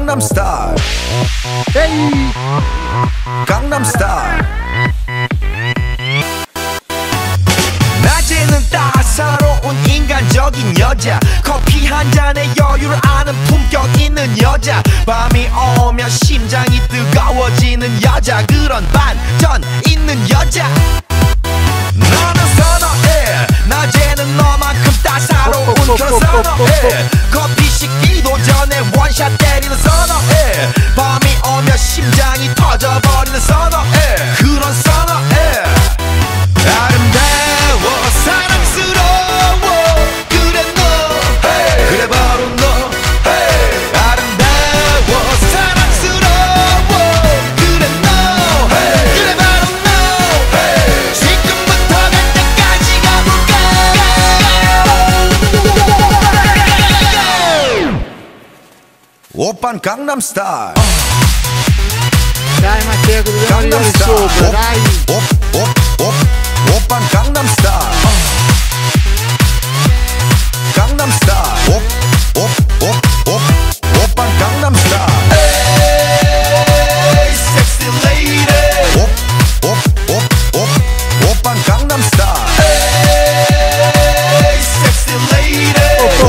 Gangnam Style. Hey. Gangnam Style. 낮에는 따사로운 인간적인 여자, 커피 한 잔에 여유를 아는 품격 있는 여자, 밤이 오면 심장이 뜨거워지는 여자, 그런 반전 있는 여자. 나는 선호해, 낮에는 너만큼 따사로운 그런 선호해. 커피 식기도 전에 원샷 때리는 선호해. 밤이 오면 심장이 터져버리는 선호해. 그런 선호해. 아름다워 사랑스러워 그래 너 hey. 그래 바로 너 hey. 아름다워 사랑스러워 그래 너 hey. 그래 바로 너 hey. 지금부터 갈 때까지 가볼까. 오빤 강남 스타일. Dai Matteo che dobbiamo arrivare sopra, dai. 오빤 강남 스타일. 강남 스타일. 오빤 강남 스타일. Hey, sexy lady. 오빤 강남 스타일. Hey, sexy lady.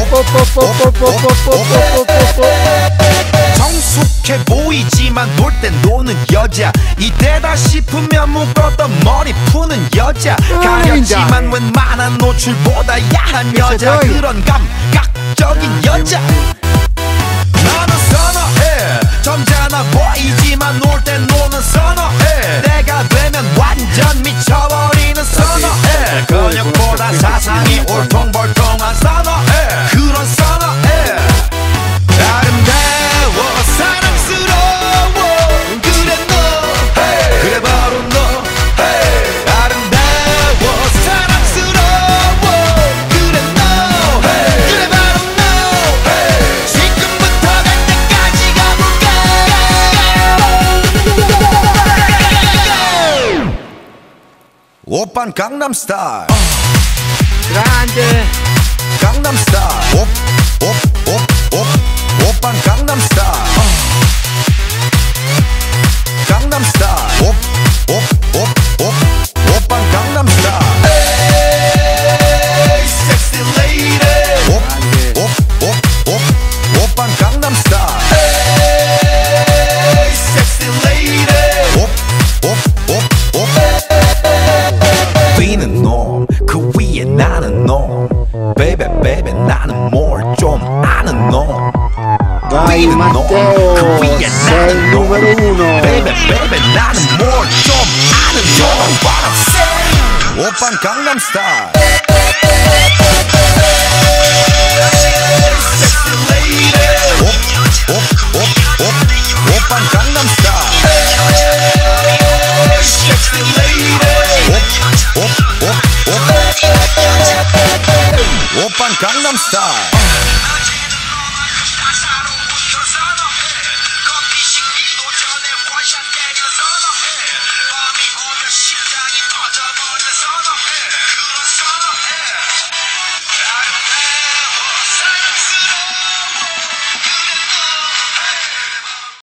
성숙해 보이지만 놀 땐 노는 여자, 이때다 싶으면 묶었던 머리 푸는 여자, 가렸지만 웬만한 노출보다 야한 여자, 그런 감각적인 여자. 나는 선호해, 점잖아 보이지만 놀 땐 노는 선호해. 내가 되면 완전 미쳐버리는 선호해. 근육보다 사상이 울퉁불퉁한 선호해. 그런 선호해. 아름다워 사랑스러워 그래 너 hey. 그래 바로 너 hey. 아름다워 사랑스러워 그래 너 hey. 그래 바로 너 hey. 지금부터 갈 때까지 가볼까. 오빤 강남 스타일. Grande. 강남 스타일. 오빤 강남 스타일. 강남 스타일. 오빤 강남 스타일. Hey, sexy lady. 오빤 강남 스타일. Hey, sexy lady. 뛰는 놈, 그 위에 나는 놈. Baby, baby, 나는 뭘 좀 아는 놈. Vai Matteo, sei il numero uno. Baby, baby, 나는 뭘 좀 아는 놈. What I'm saying. 오빤 강남 스타일. Sexy lady. 오빤 강남 스타일. Sexy lady. 오빤 강남 스타일.